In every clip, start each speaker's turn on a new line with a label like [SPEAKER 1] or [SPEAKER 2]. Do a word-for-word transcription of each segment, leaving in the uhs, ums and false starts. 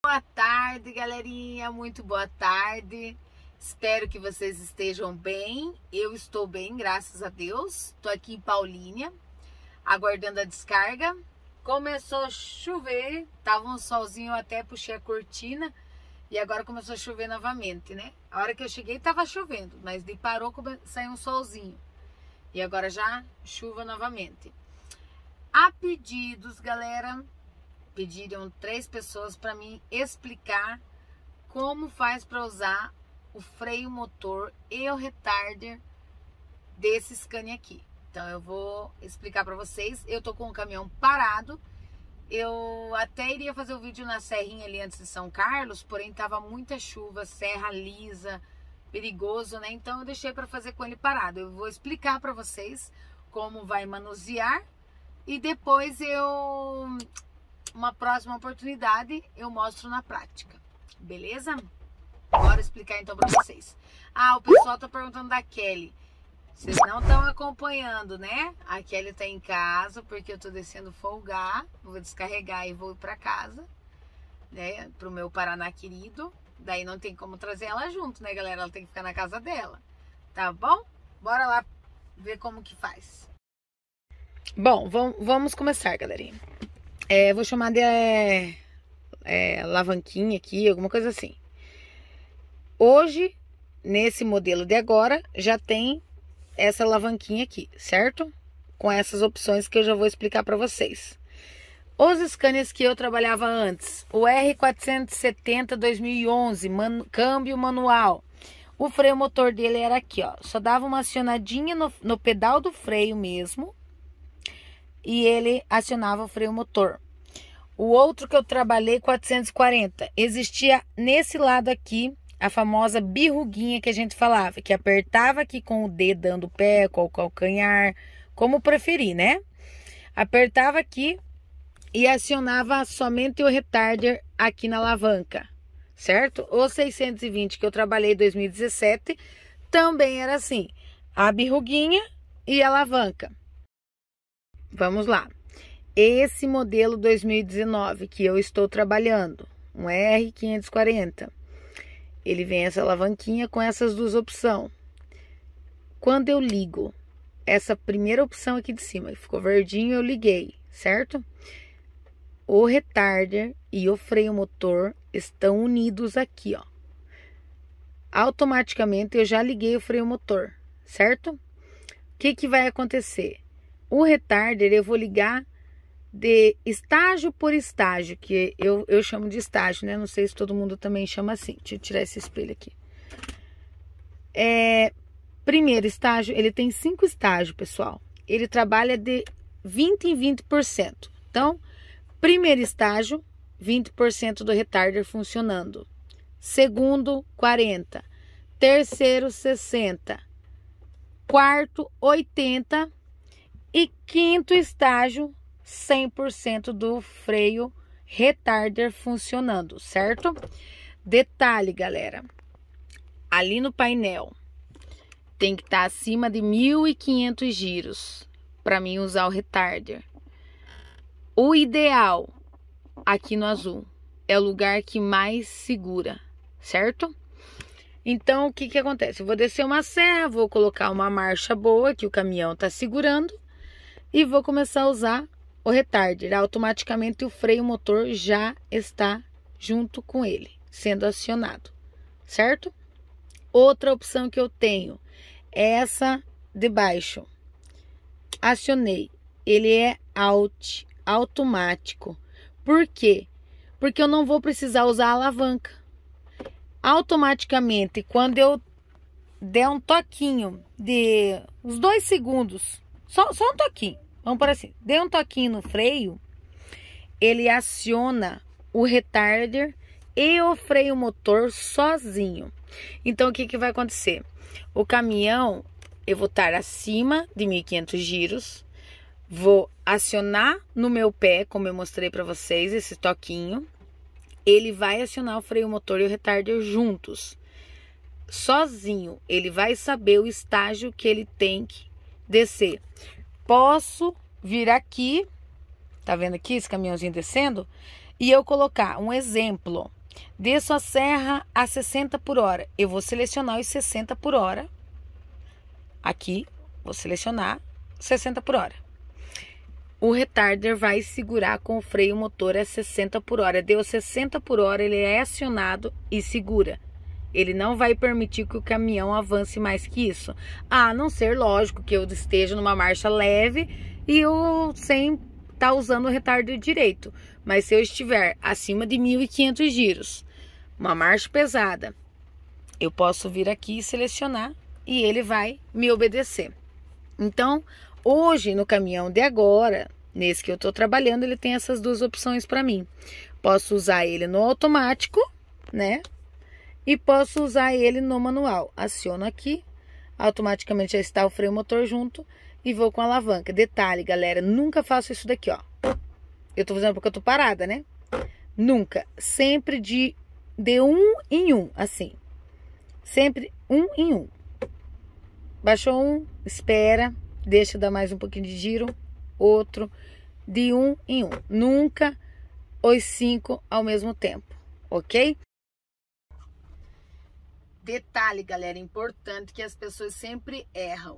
[SPEAKER 1] Boa tarde, galerinha, muito boa tarde. Espero que vocês estejam bem. Eu estou bem, graças a Deus. Estou aqui em Paulínia, aguardando a descarga. Começou a chover, tava um solzinho, eu até puxei a cortina e agora começou a chover novamente, né? A hora que eu cheguei tava chovendo, mas de parou, saiu um solzinho. E agora já chuva novamente. A pedidos, galera, pediram três pessoas para mim explicar como faz para usar o freio motor e o retarder desse Scania aqui. Então eu vou explicar para vocês. Eu tô com o caminhão parado. Eu até iria fazer o vídeo na serrinha ali antes de São Carlos, porém tava muita chuva, serra lisa, perigoso, né? Então eu deixei para fazer com ele parado. Eu vou explicar para vocês como vai manusear e depois eu, uma próxima oportunidade, eu mostro na prática. Beleza? Bora explicar então para vocês. Ah, o pessoal tá perguntando da Kelly. Vocês não estão acompanhando, né? A Kelly tá em casa porque eu tô descendo folgar. Vou descarregar e vou para casa, né? Pro meu Paraná querido. Daí não tem como trazer ela junto, né, galera? Ela tem que ficar na casa dela. Tá bom? Bora lá ver como que faz. Bom, vamos começar, galerinha. É, vou chamar de é, é, alavanquinha aqui, alguma coisa assim. Hoje, nesse modelo de agora, já tem essa alavanquinha aqui, certo? Com essas opções que eu já vou explicar para vocês. Os Scanias que eu trabalhava antes, o R quatrocentos e setenta dois mil e onze, man, câmbio manual. O freio motor dele era aqui, ó. Só dava uma acionadinha no, no pedal do freio mesmo. E ele acionava o freio motor. O outro que eu trabalhei, quatrocentos e quarenta, existia nesse lado aqui a famosa birruguinha que a gente falava, que apertava aqui com o dedo dando o pé, com o calcanhar, como preferir, né? Apertava aqui e acionava somente o retarder aqui na alavanca, certo? O seiscentos e vinte que eu trabalhei em dois mil e dezessete também era assim, a birruguinha e a alavanca. Vamos lá. Esse modelo dois mil e dezenove que eu estou trabalhando, um R quinhentos e quarenta, ele vem essa alavanquinha com essas duas opções. Quando eu ligo essa primeira opção aqui de cima, que ficou verdinho, eu liguei, certo? O retarder e o freio motor estão unidos aqui, ó. Automaticamente eu já liguei o freio motor, certo? O que que vai acontecer? O retarder eu vou ligar de estágio por estágio, que eu, eu chamo de estágio, né? Não sei se todo mundo também chama assim. Deixa eu tirar esse espelho aqui. É, primeiro estágio, ele tem cinco estágios, pessoal. Ele trabalha de vinte em vinte por cento. Então, primeiro estágio, vinte por cento do retarder funcionando. Segundo, quarenta por cento. Terceiro, sessenta por cento. Quarto, oitenta por cento. E quinto estágio, cem por cento do freio retarder funcionando, certo? Detalhe, galera, ali no painel tem que estar acima de mil e quinhentos giros para mim usar o retarder. O ideal aqui no azul é o lugar que mais segura, certo? Então, o que que acontece? Eu vou descer uma serra, vou colocar uma marcha boa que o caminhão tá segurando e vou começar a usar o retarder. Automaticamente o freio motor já está junto com ele, sendo acionado, certo? Outra opção que eu tenho é essa de baixo. Acionei, ele é out, automático. Por quê? Porque eu não vou precisar usar a alavanca. Automaticamente, quando eu der um toquinho de uns dois segundos, só, só um toquinho, vamos por assim, dê um toquinho no freio, ele aciona o retarder e o freio motor sozinho. Então, o que que vai acontecer? O caminhão, eu vou estar acima de mil e quinhentos giros, vou acionar no meu pé, como eu mostrei para vocês, esse toquinho, ele vai acionar o freio motor e o retarder juntos. Sozinho, ele vai saber o estágio que ele tem que descer. Posso vir aqui, tá vendo aqui esse caminhãozinho descendo? e eu colocar um exemplo, desço a serra a sessenta por hora, eu vou selecionar os sessenta por hora. Aqui, vou selecionar sessenta por hora. O retarder vai segurar com o freio motor a sessenta por hora. Deu sessenta por hora, ele é acionado e segura. Ele não vai permitir que o caminhão avance mais que isso. A não ser, lógico, que eu esteja numa marcha leve e eu sem estar usando o retarder direito. Mas se eu estiver acima de mil e quinhentos giros, uma marcha pesada, eu posso vir aqui e selecionar e ele vai me obedecer. Então, hoje no caminhão de agora, nesse que eu estou trabalhando, ele tem essas duas opções para mim. Posso usar ele no automático, né? E posso usar ele no manual. Aciono aqui, automaticamente já está o freio motor junto e vou com a alavanca. Detalhe, galera, nunca faço isso daqui, ó. Eu tô fazendo porque eu tô parada, né? Nunca. Sempre de, de um em um, assim. Sempre um em um. Baixou um, espera, deixa dar mais um pouquinho de giro, outro, de um em um. Nunca os cinco ao mesmo tempo, ok? Detalhe, galera, importante que as pessoas sempre erram.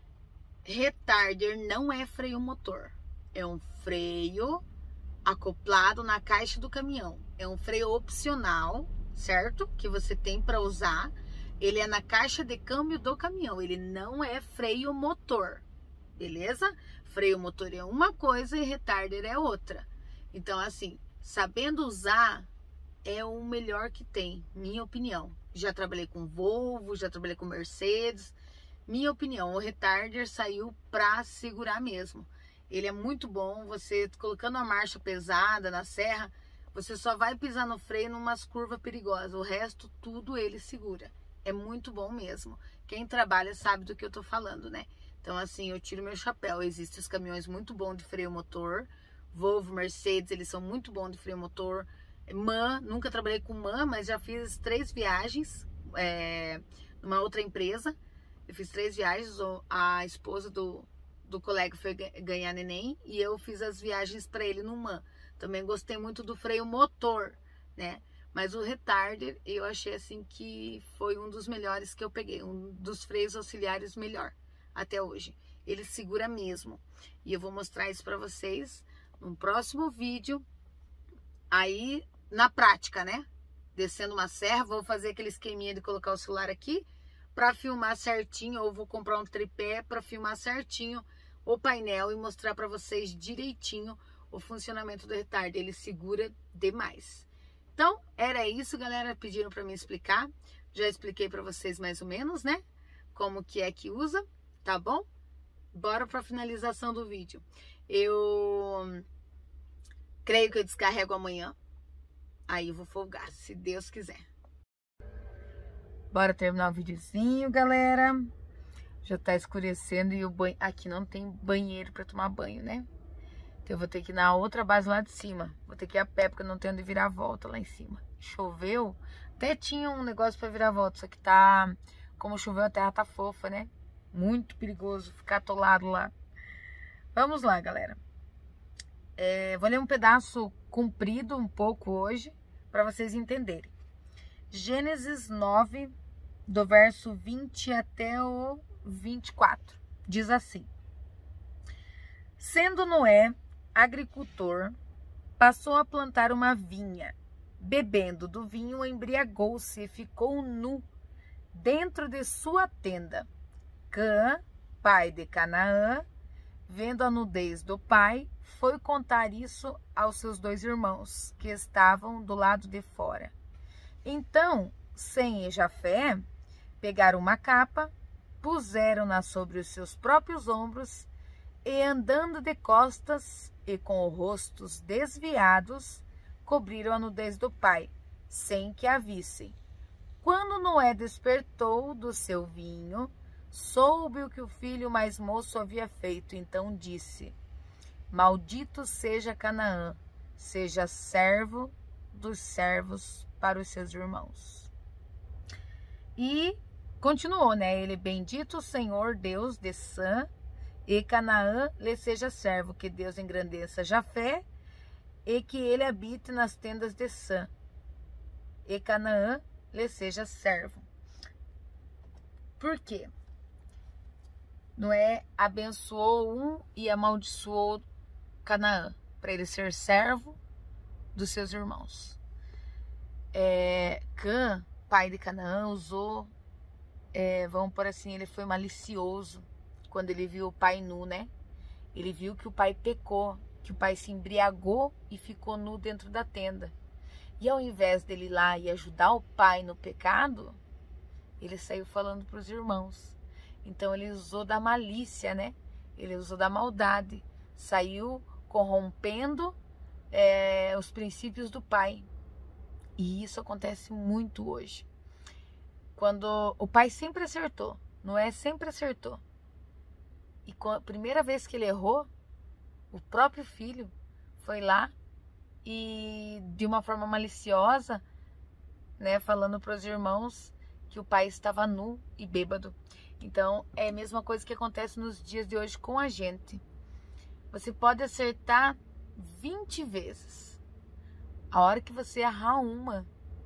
[SPEAKER 1] Retarder não é freio motor. É um freio acoplado na caixa do caminhão. É um freio opcional, certo? Que você tem para usar. Ele é na caixa de câmbio do caminhão. Ele não é freio motor, beleza? Freio motor é uma coisa e retarder é outra. Então, assim, sabendo usar, é o melhor que tem, minha opinião. Já trabalhei com Volvo, já trabalhei com Mercedes. Minha opinião, o retarder saiu para segurar mesmo. Ele é muito bom, você colocando a marcha pesada na serra, você só vai pisar no freio numas curvas perigosas. O resto, tudo ele segura. É muito bom mesmo. Quem trabalha sabe do que eu tô falando, né? Então, assim, eu tiro meu chapéu. Existem os caminhões muito bons de freio motor. Volvo, Mercedes, eles são muito bons de freio motor. MAN, nunca trabalhei com MAN, mas já fiz três viagens é, numa outra empresa. Eu fiz três viagens, a esposa do, do colega foi ganhar neném e eu fiz as viagens para ele no MAN. Também gostei muito do freio motor, né? Mas o retarder eu achei assim que foi um dos melhores que eu peguei, um dos freios auxiliares melhor até hoje. Ele segura mesmo. E eu vou mostrar isso para vocês num próximo vídeo. Aí, na prática, né? Descendo uma serra, vou fazer aquele esqueminha de colocar o celular aqui para filmar certinho, ou vou comprar um tripé para filmar certinho o painel e mostrar para vocês direitinho o funcionamento do retarder. Ele segura demais. Então, era isso, galera. Pediram para mim explicar. Já expliquei para vocês mais ou menos, né? Como que é que usa, tá bom? Bora para a finalização do vídeo. Eu creio que eu descarrego amanhã. Aí eu vou folgar, se Deus quiser. Bora terminar o videozinho, galera. Já tá escurecendo e o banho... Aqui não tem banheiro para tomar banho, né? Então eu vou ter que ir na outra base lá de cima. Vou ter que ir a pé, porque eu não tenho onde virar a volta lá em cima. Choveu. Até tinha um negócio para virar a volta, só que tá... Como choveu, a terra tá fofa, né? Muito perigoso ficar atolado lá. Vamos lá, galera. É, vou ler um pedaço comprido um pouco hoje, para vocês entenderem. Gênesis nove, do verso vinte até o vinte e quatro. Diz assim: Sendo Noé agricultor, passou a plantar uma vinha. Bebendo do vinho, embriagou-se e ficou nu dentro de sua tenda. Cã, pai de Canaã, vendo a nudez do pai, foi contar isso aos seus dois irmãos, que estavam do lado de fora. Então, Sem e Jafé pegaram uma capa, puseram-na sobre os seus próprios ombros e, andando de costas e com os rostos desviados, cobriram a nudez do pai, sem que a vissem. Quando Noé despertou do seu vinho, soube o que o filho mais moço havia feito, então disse: Maldito seja Canaã, seja servo dos servos para os seus irmãos. E continuou, né? Ele: Bendito o Senhor Deus de Sam, e Canaã lhe seja servo, que Deus engrandeça Jafé, e que ele habite nas tendas de Sam, e Canaã lhe seja servo. Por quê? Noé abençoou um e amaldiçoou Canaã, para ele ser servo dos seus irmãos. É, Cã, pai de Canaã, usou, é, vamos por assim, ele foi malicioso quando ele viu o pai nu, né? Ele viu que o pai pecou, que o pai se embriagou e ficou nu dentro da tenda. E ao invés dele ir lá e ajudar o pai no pecado, ele saiu falando para os irmãos. Então ele usou da malícia, né? Ele usou da maldade. Saiu corrompendo é, os princípios do pai. E isso acontece muito hoje. Quando o pai sempre acertou, Noé sempre acertou. E a primeira vez que ele errou, o próprio filho foi lá e de uma forma maliciosa, né, falando para os irmãos que o pai estava nu e bêbado. Então é a mesma coisa que acontece nos dias de hoje com a gente. Você pode acertar vinte vezes. A hora que você errar uma,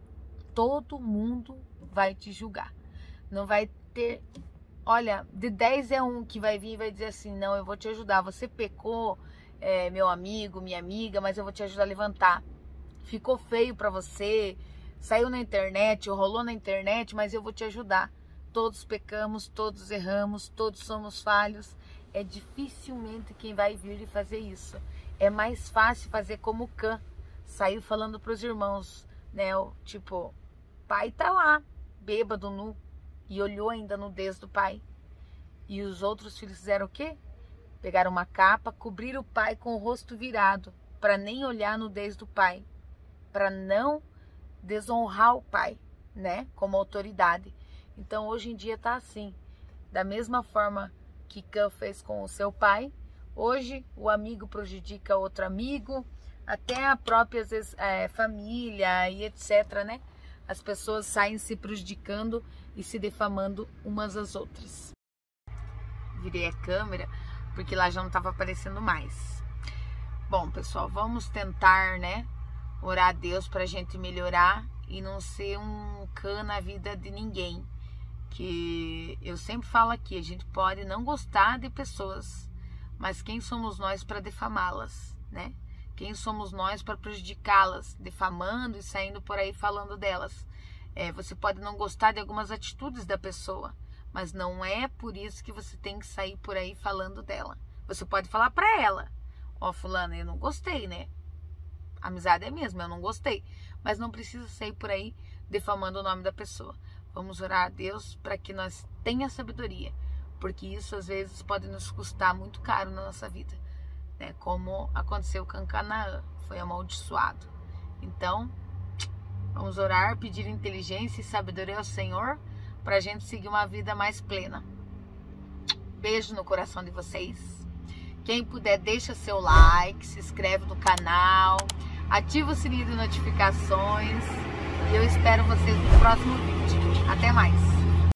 [SPEAKER 1] todo mundo vai te julgar. Não vai ter... Olha, de dez é um que vai vir e vai dizer assim, não, eu vou te ajudar. Você pecou, é, meu amigo, minha amiga, mas eu vou te ajudar a levantar. Ficou feio pra você, saiu na internet, rolou na internet, mas eu vou te ajudar. Todos pecamos, todos erramos, todos somos falhos. É dificilmente quem vai vir e fazer isso. É mais fácil fazer como Cã, saiu falando para os irmãos, né? Tipo, pai tá lá, bêbado, nu, e olhou ainda a nudez do pai. E os outros filhos fizeram o quê? Pegaram uma capa, cobriram o pai com o rosto virado, para nem olhar a nudez do pai, para não desonrar o pai, né? Como autoridade. Então hoje em dia tá assim, da mesma forma que Cã fez com o seu pai, hoje o amigo prejudica outro amigo, até a própria às vezes, é, família e etc, né? As pessoas saem se prejudicando e se defamando umas às outras. Virei a câmera porque lá já não estava aparecendo mais. Bom, pessoal, vamos tentar, né, orar a Deus para a gente melhorar e não ser um Cã na vida de ninguém. Que eu sempre falo aqui, a gente pode não gostar de pessoas, mas quem somos nós para defamá-las, né? Quem somos nós para prejudicá-las, defamando e saindo por aí falando delas? É, você pode não gostar de algumas atitudes da pessoa, mas não é por isso que você tem que sair por aí falando dela. Você pode falar para ela, ó, oh, fulana, eu não gostei, né? Amizade é mesmo, eu não gostei, mas não precisa sair por aí defamando o nome da pessoa. Vamos orar a Deus para que nós tenha sabedoria, porque isso às vezes pode nos custar muito caro na nossa vida, né? Como aconteceu com Canaã, foi amaldiçoado. Então, vamos orar, pedir inteligência e sabedoria ao Senhor para a gente seguir uma vida mais plena. Beijo no coração de vocês. Quem puder, deixa seu like, se inscreve no canal, ativa o sininho de notificações. E eu espero vocês no próximo vídeo. Até mais!